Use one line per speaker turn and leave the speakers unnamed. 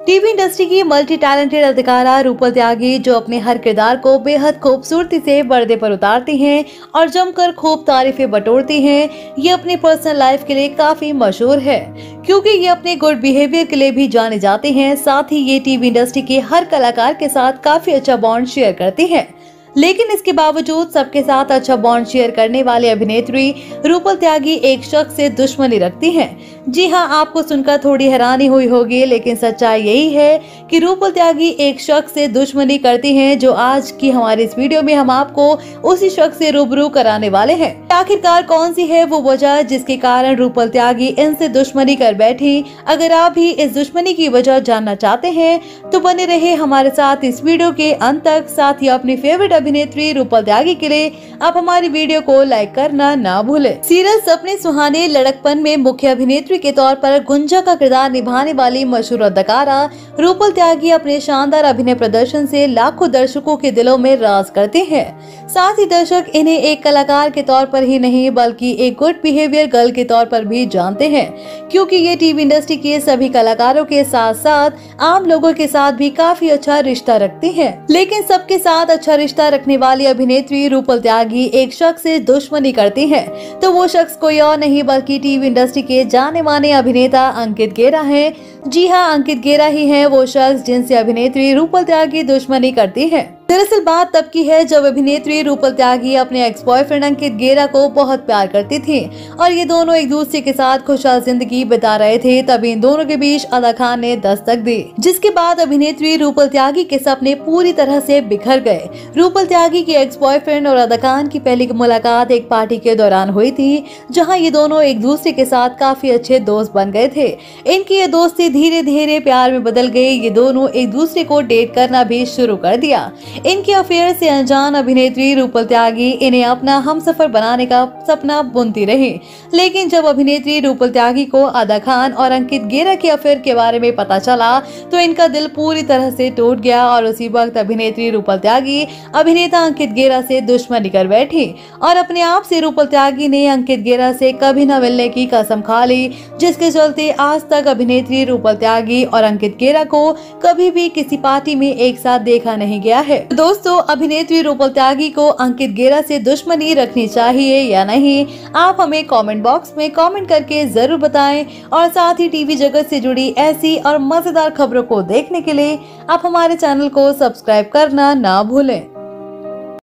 TV industry की multi talented अदाकारा रूपल त्यागी, जो अपने हर किरदार को बेहद खूबसूरती से पर्दे पर उतारती हैं और जमकर खूब तारीफें बटोरती हैं, ये अपनी पर्सनल लाइफ के लिए काफी मशहूर है, क्योंकि ये अपने गुड बिहेवियर के लिए भी जाने जाते हैं। साथ ही ये टीवी इंडस्ट्री के हर कलाकार के साथ काफी अच्छा बॉन्ड शेयर करती हैं। लेकिन इसके बावजूद सबके साथ अच्छा बॉन्ड शेयर करने वाली अभिनेत्री रूपल त्यागी एक शख्स से दुश्मनी रखती हैं। जी हां, आपको सुनकर थोड़ी हैरानी हुई होगी, लेकिन सच्चाई यही है कि रूपल त्यागी एक शख्स से दुश्मनी करती हैं, जो आज की हमारी इस वीडियो में हम आपको उसी शख्स से रूबरू कराने वाले हैं। आखिरकार कौन सी है वो वजह जिसके कारण रूपल त्यागी इनसे दुश्मनी कर बैठी? अगर आप भी इस दुश्मनी की वजह जानना चाहते हैं तो बने रहे हमारे साथ इस वीडियो के अंत तक। साथ ही अपनी फेवरेट अभिनेत्री रूपल त्यागी के लिए आप हमारी वीडियो को लाइक करना ना भूलें। सीरियल सपने सुहाने लड़कपन में मुख्य अभिनेत्री के तौर पर गुंजा का किरदार निभाने वाली मशहूर अदाकारा रूपल त्यागी अपने शानदार अभिनय प्रदर्शन से लाखों दर्शकों के दिलों में राज करते हैं। साथ ही दर्शक इन्हें एक कलाकार के तौर पर ही नहीं बल्कि एक गुड बिहेवियर गर्ल के तौर पर भी जानते हैं, क्योंकि ये टीवी इंडस्ट्री के सभी कलाकारों के साथ साथ आम लोगों के साथ भी काफी अच्छा रिश्ता रखती हैं। लेकिन सबके साथ अच्छा रिश्ता रखने वाली अभिनेत्री रूपल त्यागी एक शख्स से दुश्मनी करती है, तो वो शख्स कोई और नहीं बल्कि टीवी इंडस्ट्री के जाने माने अभिनेता अंकित गेरा है। जी हाँ, अंकित गेरा ही है वो शख्स जिनसे अभिनेत्री रूपल त्यागी दुश्मनी करती है। दरअसल बात तब की है जब अभिनेत्री रूपल त्यागी अपने एक्स बॉयफ्रेंड अंकित गेरा को बहुत प्यार करती थी और ये दोनों एक दूसरे के साथ खुशहाल जिंदगी बिता रहे थे। तभी इन दोनों के बीच अदा खान ने दस्तक दी, जिसके बाद अभिनेत्री रूपल त्यागी के सपने पूरी तरह से बिखर गए। रूपल त्यागी के एक्स बॉयफ्रेंड और अदा खान की पहली मुलाकात एक पार्टी के दौरान हुई थी, जहाँ ये दोनों एक दूसरे के साथ काफी अच्छे दोस्त बन गए थे। इनकी ये दोस्ती धीरे धीरे प्यार में बदल गई। ये दोनों एक दूसरे को डेट करना भी शुरू कर दिया। इनके अफेयर से अनजान अभिनेत्री रूपल त्यागी इन्हें अपना हमसफर बनाने का सपना बुनती रही। लेकिन जब अभिनेत्री रूपल त्यागी को अदा खान और अंकित गेरा के अफेयर के बारे में पता चला तो इनका दिल पूरी तरह से टूट गया और उसी वक्त अभिनेत्री रूपल त्यागी अभिनेता अंकित गेरा से दुश्मनी कर बैठी और अपने आप से रूपल त्यागी ने अंकित गेरा से कभी न मिलने की कसम खा ली, जिसके चलते आज तक अभिनेत्री रूपल त्यागी और अंकित गेरा को कभी भी किसी पार्टी में एक साथ देखा नहीं गया है। दोस्तों, अभिनेत्री रूपल त्यागी को अंकित गेरा से दुश्मनी रखनी चाहिए या नहीं, आप हमें कमेंट बॉक्स में कमेंट करके जरूर बताएं। और साथ ही टीवी जगत से जुड़ी ऐसी और मजेदार खबरों को देखने के लिए आप हमारे चैनल को सब्सक्राइब करना ना भूलें।